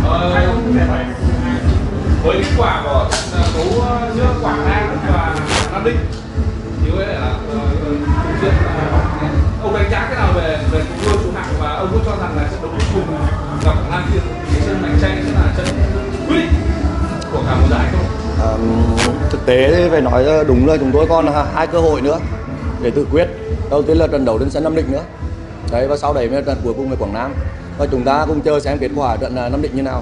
Với kết quả của trận đấu giữa Quảng Nam và Nam Định thì có lẽ là chuyện ông đánh giá thế nào về cuộc đua số hạng, và ông có cho rằng là trận đấu cuối cùng gặp Quảng Nam kia thì sân Bạch Tranh sẽ là trận quyết định của cả một giải không? Thực tế phải nói đúng là chúng tôi còn hai cơ hội nữa để tự quyết. Đầu tiên là trận đấu trên sân Nam Định nữa đấy, và sau đấy mới trận cuối cùng với Quảng Nam, và chúng ta cùng chờ xem kết quả trận Nam Định như nào.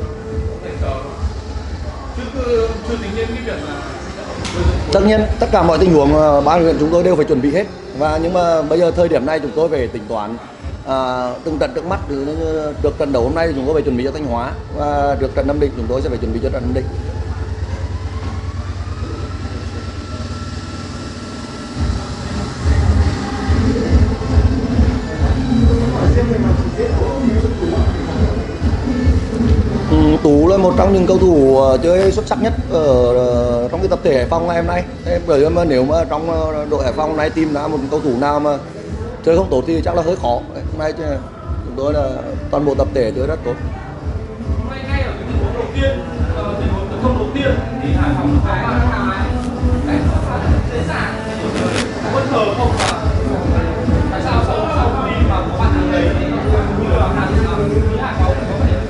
Chưa tính đến cái việc là Tất nhiên tất cả mọi tình huống ban huấn luyện chúng tôi đều phải chuẩn bị hết, và nhưng mà bây giờ thời điểm này chúng tôi phải tính toán từng trận trước mắt. Trước trận đấu hôm nay thì chúng tôi phải chuẩn bị cho Thanh Hóa, và trước trận Nam Định chúng tôi sẽ phải chuẩn bị cho trận Nam Định. Tú là một trong những cầu thủ chơi xuất sắc nhất ở trong cái tập thể Hải Phòng ngày hôm nay. Bởi mà nếu mà trong đội Hải Phòng này tìm ra một cầu thủ nào mà chơi không tốt thì chắc là hơi khó. Hôm nay chúng tôi là toàn bộ tập thể chơi rất tốt. ngay ở cái tình huống đầu tiên, tình huống tấn công đầu tiên thì Hải Phòng có dễ dàng bất ngờ không, tại sao sau khi mà có bạn hàng đấy thì như là hàng Hải Phòng có thể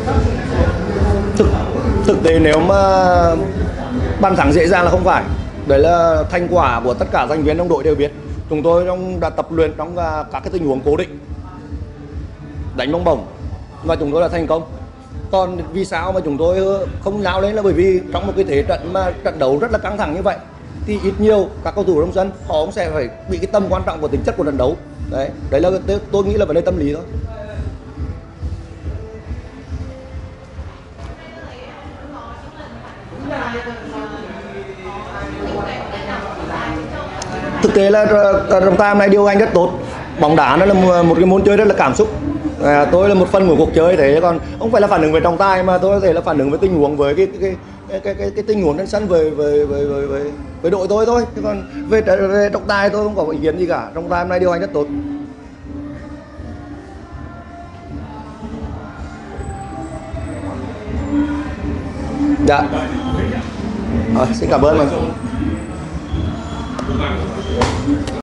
Thực tế nếu mà bàn thắng dễ dàng là không phải. Đấy là thành quả của tất cả thành viên trong đội đều biết. Chúng tôi đã tập luyện trong các cái tình huống cố định đánh bóng bổng và chúng tôi đã thành công. Còn vì sao mà chúng tôi không lao lên là bởi vì trong một cái thế trận mà trận đấu rất là căng thẳng như vậy thì ít nhiều các cầu thủ trong sân họ cũng sẽ phải bị cái tầm quan trọng của tính chất của trận đấu. Đấy là tôi nghĩ là vấn đề tâm lý thôi. Thực tế là trọng tài hôm nay điều hành rất tốt. Bóng đá nó là một cái môn chơi rất là cảm xúc. Tôi là một phần của cuộc chơi, thế còn không phải là phản ứng về trọng tài mà tôi có thể là phản ứng với tình huống, với cái tình huống trên sân với đội tôi thôi. Chứ còn về trọng tài tôi không có ý kiến gì cả. Trọng tài hôm nay điều hành rất tốt. Dạ. Xin cảm ơn.